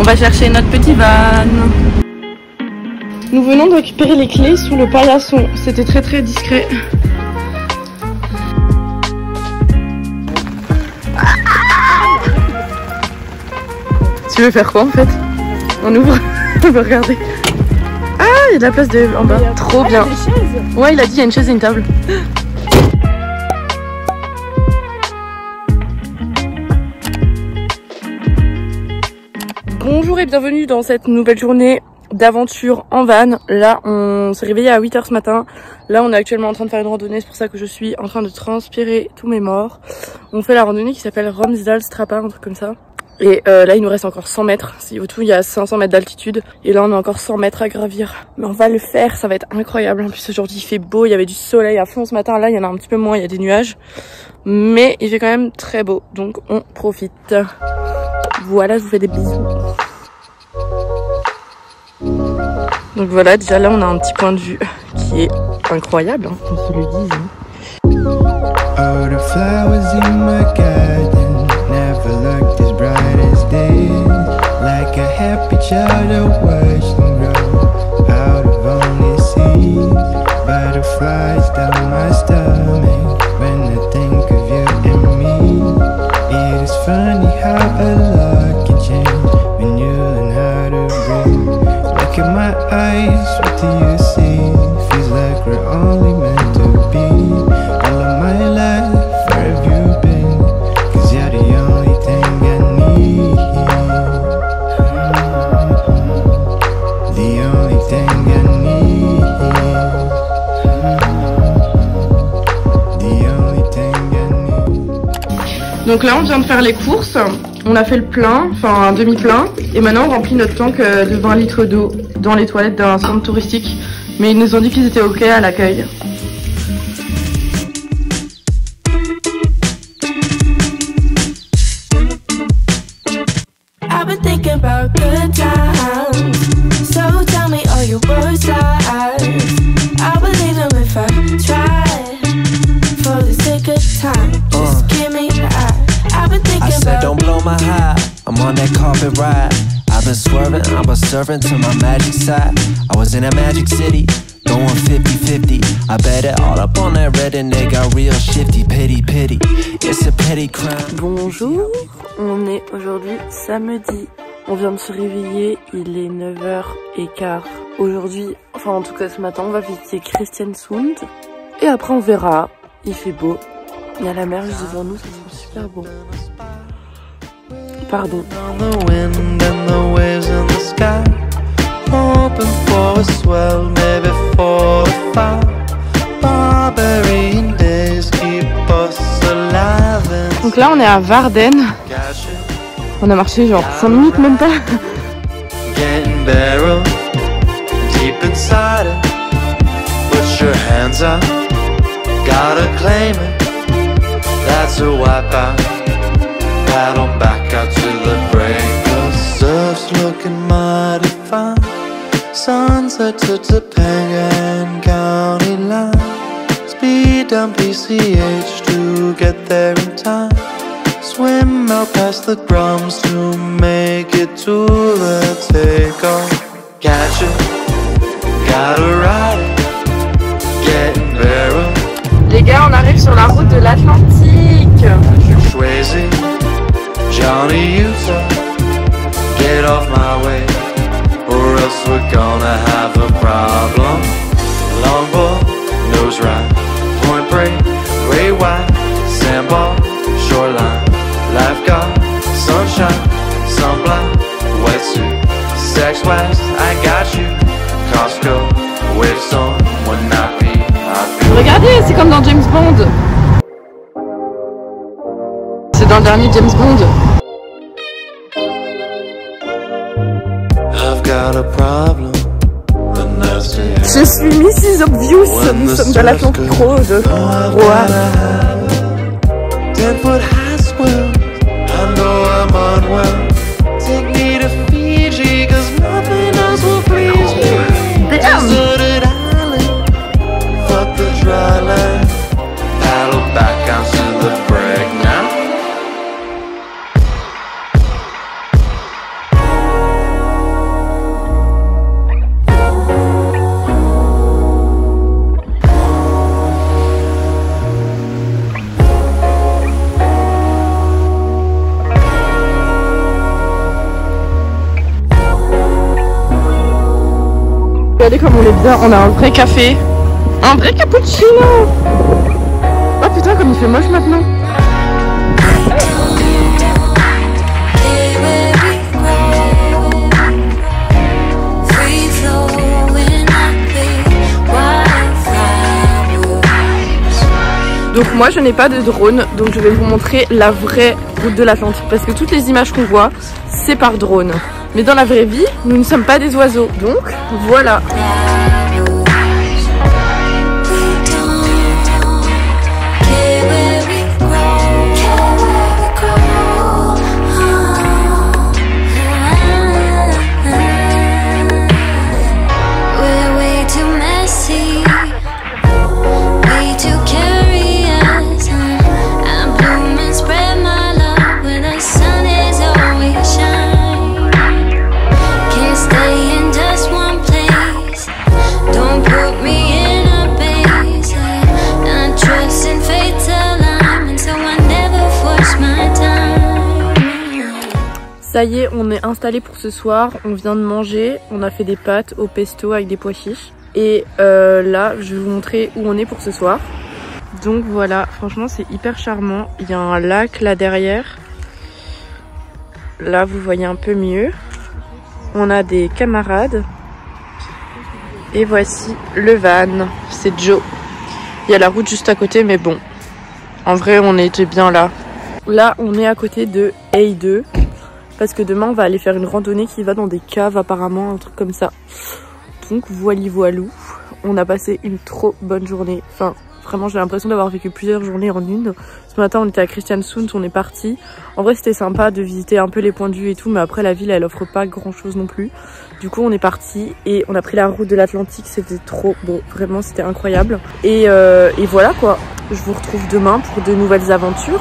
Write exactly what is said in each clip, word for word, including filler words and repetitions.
On va chercher notre petit van. Nous venons de récupérer les clés sous le paillasson. C'était très très discret. Tu veux faire quoi en fait? On ouvre. On veut regarder. Ah, il y a de la place de... en bas. Trop bien. Ouais, il a dit il y a une chaise et une table. Bonjour et bienvenue dans cette nouvelle journée d'aventure en van. Là, on s'est réveillé à huit heures ce matin. Là, on est actuellement en train de faire une randonnée. C'est pour ça que je suis en train de transpirer tous mes morts. On fait la randonnée qui s'appelle Romsdalstrappa, un truc comme ça. Et euh, là, il nous reste encore cent mètres. Au tout, il y a cinq cents mètres d'altitude. Et là, on a encore cent mètres à gravir. Mais on va le faire, ça va être incroyable. En plus, aujourd'hui, il fait beau. Il y avait du soleil à fond ce matin. Là, il y en a un petit peu moins, il y a des nuages. Mais il fait quand même très beau. Donc, on profite. Voilà, je vous fais des bisous. Donc voilà, déjà là, on a un petit point de vue qui est incroyable, hein, qu'on se le dise. Hein. Like a happy child I watched them grow out of only seeds. Butterflies down my stomach when I think of you and me. It is funny how a lot can change when you learn how to breathe. Look at my eyes, what do you see? Feels like we're only meant to be. All of my life, where have you been? Cause you're the only thing I need. Donc là on vient de faire les courses, on a fait le plein, enfin un demi-plein, et maintenant on remplit notre tank de vingt litres d'eau dans les toilettes d'un centre touristique. Mais ils nous ont dit qu'ils étaient ok à l'accueil. I'm on that carpet ride. I've been swerving, I was serving to my magic side. I was in a magic city, going fifty fifty. I bet it all up on that red and they got real shifty. Pity, pity, it's a petty crime. Bonjour, on est aujourd'hui samedi. On vient de se réveiller, il est neuf heures quinze. Aujourd'hui, enfin en tout cas ce matin, on va visiter Kristiansund. Et après on verra, il fait beau. Il y a la mer juste devant nous, ça sent super beau. Pardon. Donc là on est à Varden. On a marché genre cinq minutes même pas. Paddle back out to the break. The surf's looking mighty fine. Sunset to Topanga and County Line. Speed down P C H to get there in time. Swim out past the Grums to make it to the takeoff. Catch it, gotta ride it. Getting barrel. Les gars, on arrive sur la route de l'Atlantique. Swayze, Johnny Utah, get off my way, or else we're gonna have a problem. Longboard, nose right, Point Break, way wide, sandbar, shoreline, lifeguard, sunshine, sunblock, wetsuit, sex west, I got you, Costco, wave song, would not be, I'd be. Regardez, c'est comme dans James Bond. C'est dans le dernier James Bond. Je suis Missus Obvious, nous sommes dans l'Atlantique Rose. Roi. Regardez comme on est bien, on a un vrai café. Un vrai cappuccino. Oh putain, comme il fait moche maintenant. Donc moi je n'ai pas de drone, donc je vais vous montrer la vraie route de l'Atlantique parce que toutes les images qu'on voit c'est par drone. Mais dans la vraie vie, nous ne sommes pas des oiseaux, donc voilà. Ça y est, on est installé pour ce soir, on vient de manger, on a fait des pâtes au pesto avec des pois chiches. Et euh, là, je vais vous montrer où on est pour ce soir. Donc voilà, franchement c'est hyper charmant. Il y a un lac là derrière. Là vous voyez un peu mieux. On a des camarades. Et voici le van, c'est Joe. Il y a la route juste à côté mais bon, en vrai on était bien là. Là on est à côté de A deux. Parce que demain on va aller faire une randonnée qui va dans des caves apparemment, un truc comme ça. Donc voili voilou, on a passé une trop bonne journée. Enfin vraiment j'ai l'impression d'avoir vécu plusieurs journées en une. Ce matin on était à Christiansund, on est parti. En vrai c'était sympa de visiter un peu les points de vue et tout, mais après la ville elle offre pas grand chose non plus. Du coup on est parti et on a pris la route de l'Atlantique, c'était trop beau, vraiment c'était incroyable. Et, euh, et voilà quoi, je vous retrouve demain pour de nouvelles aventures.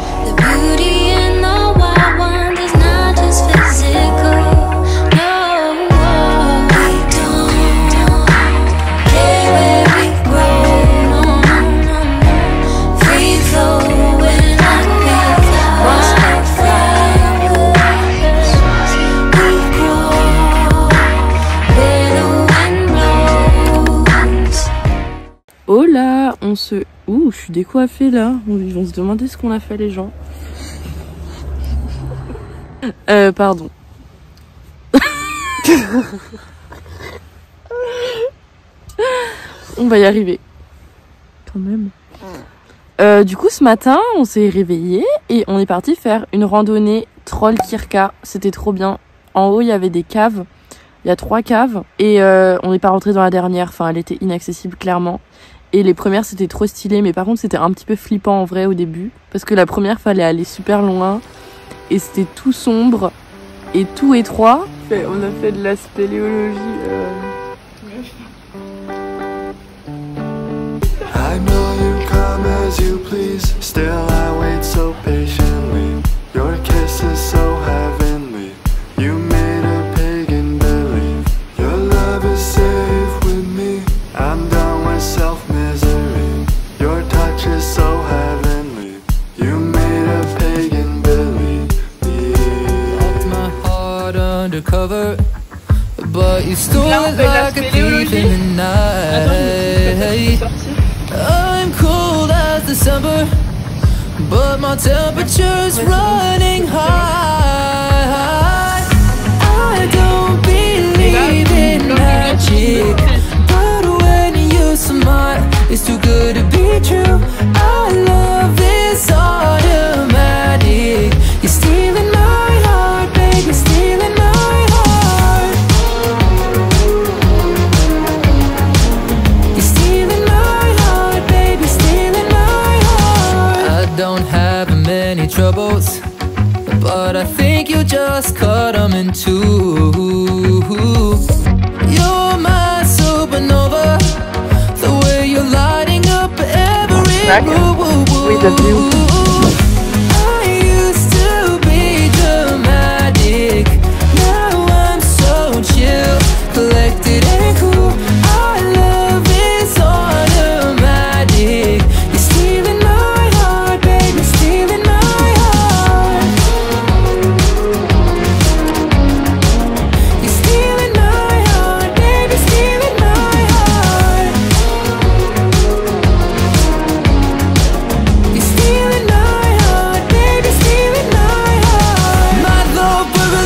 Oh là, on se... Ouh, je suis décoiffée là. Ils vont se demander ce qu'on a fait les gens. Euh, pardon. On va y arriver. Quand même. Euh, du coup, ce matin, on s'est réveillé et on est parti faire une randonnée Trollkirka. C'était trop bien. En haut, il y avait des caves. Il y a trois caves. Et euh, on n'est pas rentré dans la dernière. Enfin, elle était inaccessible, clairement. Et les premières c'était trop stylé, mais par contre c'était un petit peu flippant en vrai au début. Parce que la première fallait aller super loin. Et c'était tout sombre et tout étroit. On a fait de la spéléologie. Euh... I know you come as you please. Still I wait so patiently. Your kiss is so heavenly. You made a pagan believe. Your love is safe with me. I'm done with self. Your touch is so heavenly. You made a pagan believe. Locked my heart undercover, but you stole it like a thief in the night. I'm cold as December, but my temperature's running high. I don't believe in magic, but when you smile, it's too good to be true. Our love is automatic. You're stealing my heart, baby, stealing my heart. You're stealing my heart, baby, stealing my heart. I don't have many troubles, but I think you just cut them in two. You're my supernova. You're lighting up every room. With the view. I used to be dramatic. Now I'm so chill, collected and cool. Our love is automatic. You're stealing my heart, baby, stealing my heart. You're stealing my heart, baby, stealing my heart.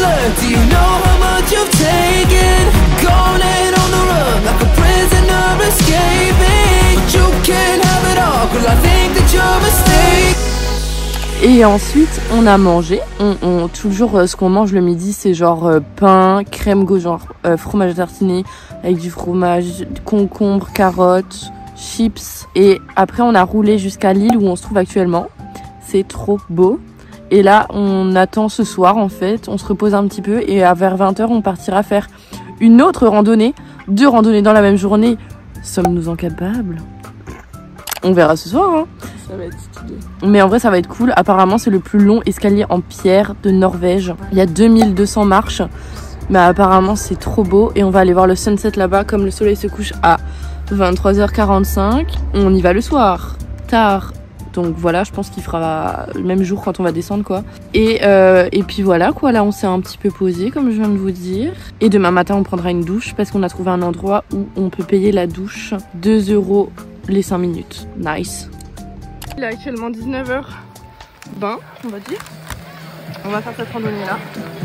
blood. Do you know how much you've taken? Gone and on the run like a prisoner escaping. But you can't have it all, cause I think that you're a mistake. Et ensuite on a mangé, on, on, toujours euh, ce qu'on mange le midi c'est genre euh, pain, crème gauche, genre euh, fromage tartiné avec du fromage, concombre, carottes, chips. Et après on a roulé jusqu'à l'île où on se trouve actuellement, c'est trop beau. Et là on attend ce soir en fait, on se repose un petit peu et à vers vingt heures on partira faire une autre randonnée, deux randonnées dans la même journée. Sommes-nous incapables? On verra ce soir hein. Ça va être stylé. Mais en vrai ça va être cool. Apparemment c'est le plus long escalier en pierre de Norvège. Il y a deux mille deux cents marches. Mais apparemment c'est trop beau. Et on va aller voir le sunset là-bas. Comme le soleil se couche à vingt-trois heures quarante-cinq. On y va le soir. Tard. Donc voilà, je pense qu'il fera le même jour quand on va descendre quoi. Et, euh, et puis voilà quoi, là on s'est un petit peu posé comme je viens de vous dire. Et demain matin on prendra une douche parce qu'on a trouvé un endroit où on peut payer la douche deux euros les cinq minutes. Nice. Il est actuellement dix-neuf heures vingt, on va dire. On va faire cette randonnée là.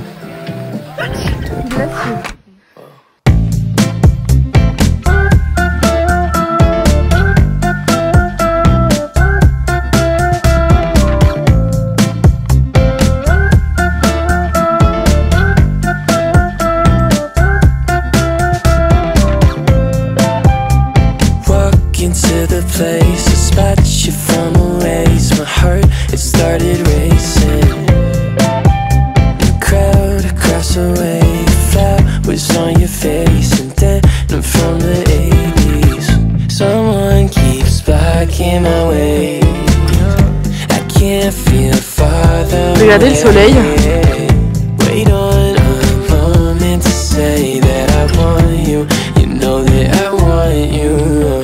To the place, a spot you from a race. My heart, it started racing. The crowd across the way, flowers on your face, and then I'm from the eighties. Someone keeps blocking my way. I can't feel farther. Regardez le soleil. Wait on a moment to say that I want you. You know that I want you.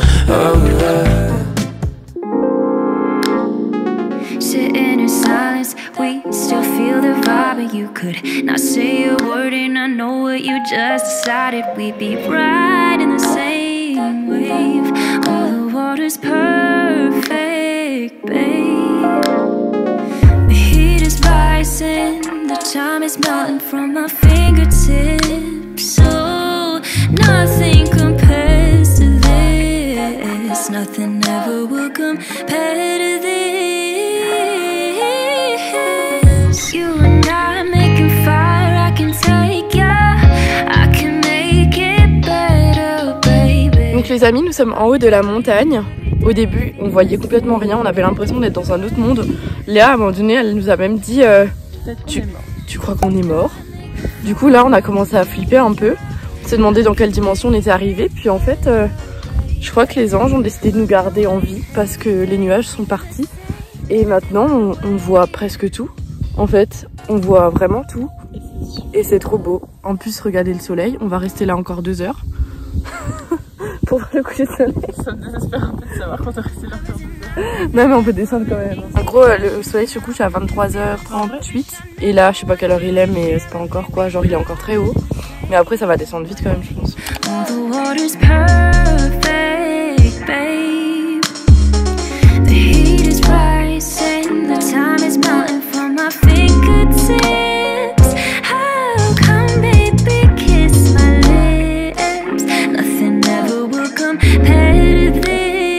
Sitting in silence, we still feel the vibe, but you could not say a word, and I know what you just decided. We'd be right in the same wave. All the water's perfect, babe. The heat is rising, the time is melting from my fingertips. So nothing compares to this. Nothing ever will compare to this. You and I making fire, I can take ya, I can make it better, baby. Donc les amis, nous sommes en haut de la montagne. Au début, on voyait complètement rien, on avait l'impression d'être dans un autre monde. Léa, à un moment donné, elle nous a même dit euh, tu, tu crois qu'on est mort? Du coup là, on a commencé à flipper un peu. On s'est demandé dans quelle dimension on était arrivé. Puis en fait... Euh, je crois que les anges ont décidé de nous garder en vie parce que les nuages sont partis. Et maintenant, on, on voit presque tout. En fait, on voit vraiment tout. Et c'est trop beau. En plus, regardez le soleil. On va rester là encore deux heures. Pour voir le coucher de soleil. Ça me désespère un peu de savoir qu'on doit rester là encore deux heures. Non mais on peut descendre quand même. En gros, le soleil se couche à vingt-trois heures trente-huit. Et là, je sais pas quelle heure il est, mais c'est pas encore quoi. Genre, il est encore très haut. Mais après, ça va descendre vite quand même, je pense. Babe, the heat is rising, the time is melting from my fingertips. How come, baby, kiss my lips? Nothing ever will compare to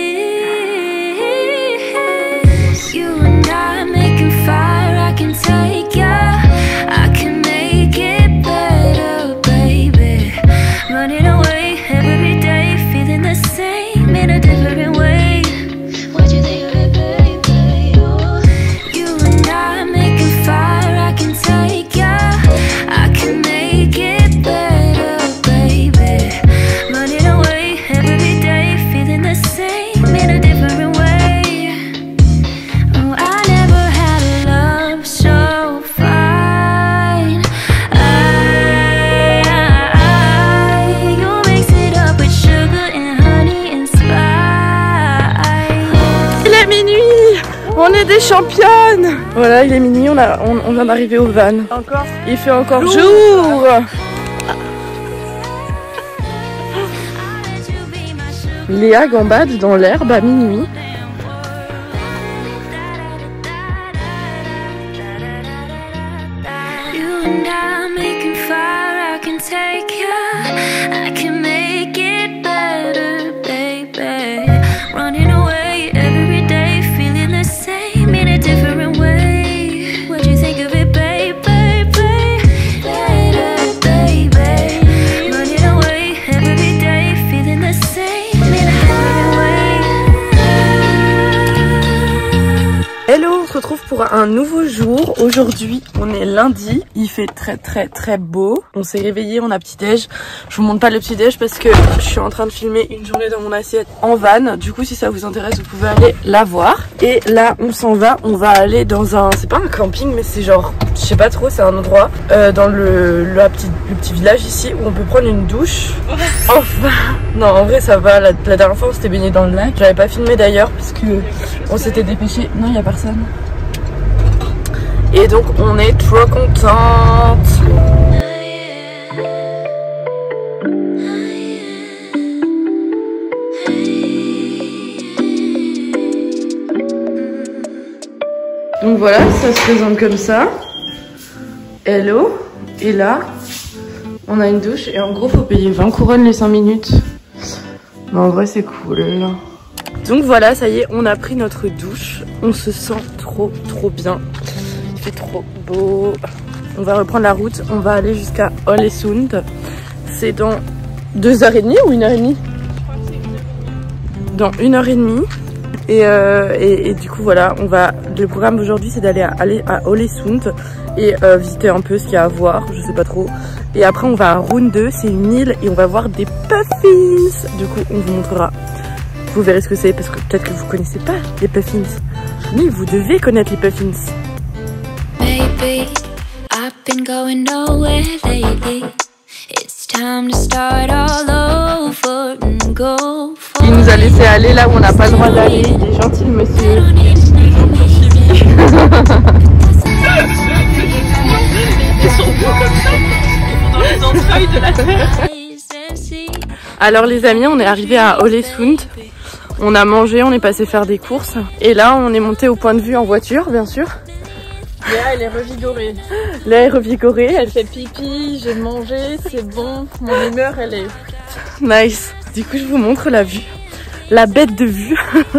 this. You and I making fire, I can take ya, I can make it better, baby. Running away every day, feeling the same in a different way. What you think of it, baby? Oh. You and I making fire, I can take ya, I can make it better, baby. Running away every day, feeling the same in a different way. Oh, I never had a love so fine. I, I, you mix it up with sugar and honey and spice. Il est minuit. On est des championnes. Voilà, il est minuit, on, a, on, on vient d'arriver au van. Encore. Il fait encore jour. jour. Léa gambade dans l'herbe à minuit. You and I make un nouveau jour. Aujourd'hui, on est lundi. Il fait très très très beau. On s'est réveillé, on a petit déj. Je vous montre pas le petit déj parce que je suis en train de filmer une journée dans mon assiette en van. Du coup, si ça vous intéresse, vous pouvez aller la voir. Et là, on s'en va. On va aller dans un, c'est pas un camping, mais c'est genre, je sais pas trop, c'est un endroit euh, dans le, le, petit, le petit village ici où on peut prendre une douche. Enfin, non, en vrai, ça va. La, la dernière fois, on s'était baigné dans le lac. J'avais pas filmé d'ailleurs parce que on s'était dépêché. Non, il y a personne. Et donc on est trop contente. Donc voilà, ça se présente comme ça. Hello. Et là, on a une douche et en gros faut payer vingt couronnes les cinq minutes. Mais en vrai c'est cool. Donc voilà, ça y est, on a pris notre douche. On se sent trop trop bien. Il fait trop beau. On va reprendre la route. On va aller jusqu'à Ålesund. C'est dans deux heures et demie ou une heure et demie? Dans une heure et demie. Et, euh, et, et du coup voilà, on va. Le programme aujourd'hui c'est d'aller à, aller à Ålesund et euh, visiter un peu ce qu'il y a à voir. Je sais pas trop. Et après on va à Runde, c'est une île et on va voir des puffins. Du coup on vous montrera. Vous verrez ce que c'est parce que peut-être que vous connaissez pas les puffins. Mais vous devez connaître les puffins. Maybe I've been going nowhere lately. It's time to start all over and go for Il nous a laissé aller là où on n'a pas le droit d'aller. Il est gentil le monsieur. Ils sont beaux comme ça. Ils vont dans les entrailles de la terre. Alors les amis, on est arrivé à Ålesund. On a mangé, on est passé faire des courses. Et là, on est monté au point de vue en voiture, bien sûr. Léa, elle est revigorée. Léa est revigorée. Elle fait pipi, j'ai mangé, c'est bon. Mon humeur, elle est... Nice. Du coup, je vous montre la vue. La bête de vue.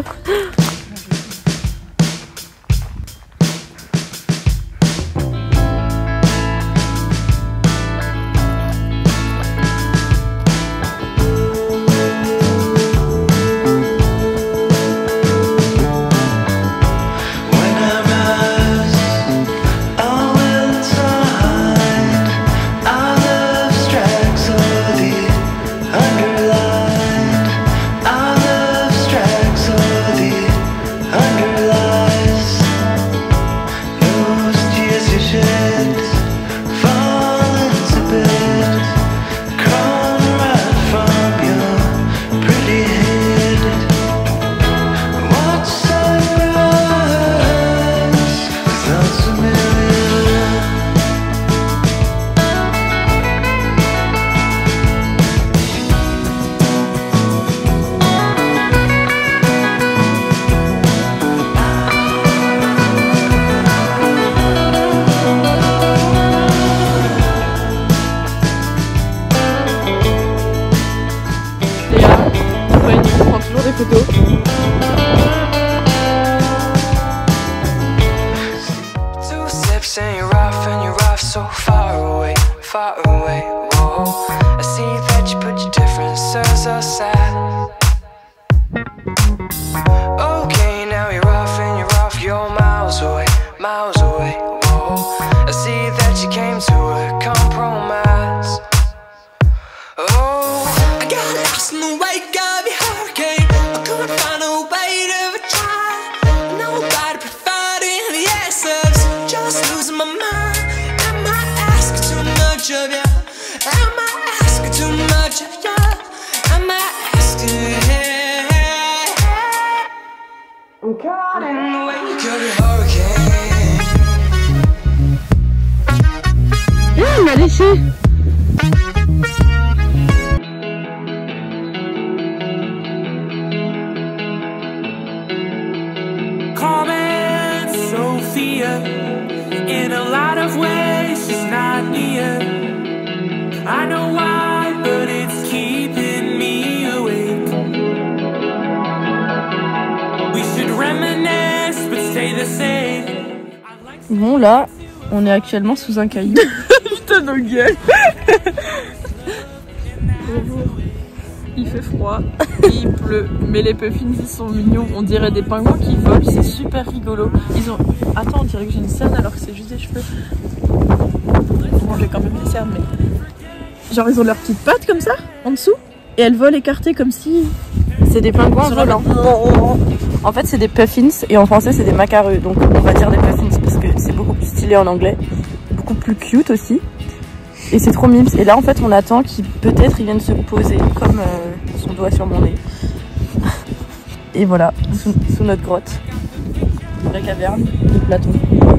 Il m'a léché. Sophia, in a lot of ways, she's not near. I know why, but it's keeping me awake. We should reminisce, but stay the same. Bon là, on est actuellement sous un caillou. Putain nos gueules. il fait froid, il pleut, mais les puffins ils sont mignons, on dirait des pingouins qui volent, c'est super rigolo. Ils ont... Attends, on dirait que j'ai une cerne alors que c'est juste des cheveux. Bon, j'ai quand même des cernes, mais... Genre ils ont leurs petites pattes comme ça, en dessous, et elles volent écartées comme si... C'est des pingouins volants. En fait c'est des puffins et en français c'est des macareux, donc on va dire des puffins parce que c'est beaucoup plus stylé en anglais, beaucoup plus cute aussi. Et c'est trop mimes. Et là en fait on attend qu'il peut-être il vienne se poser comme euh, son doigt sur mon nez. Et voilà, sous, sous notre grotte. La caverne de Platon.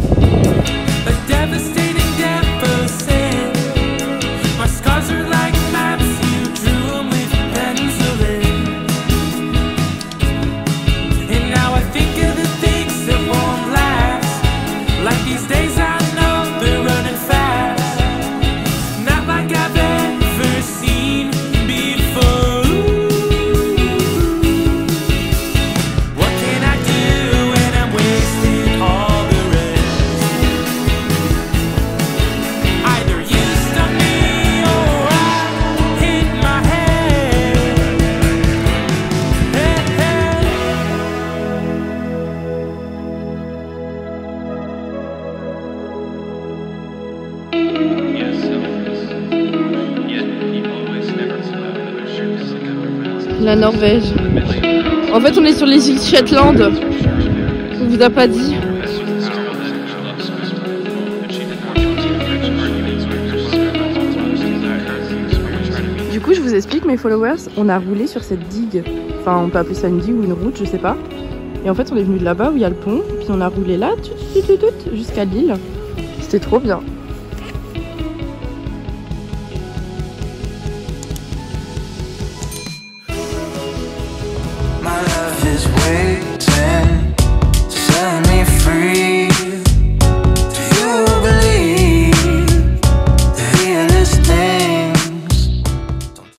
La Norvège. En fait, on est sur les îles Shetland. On vous a pas dit. Du coup, je vous explique, mes followers, on a roulé sur cette digue. Enfin, on peut appeler ça une digue ou une route, je sais pas. Et en fait, on est venu de là-bas où il y a le pont. Puis on a roulé là, jusqu'à l'île. C'était trop bien. My love is way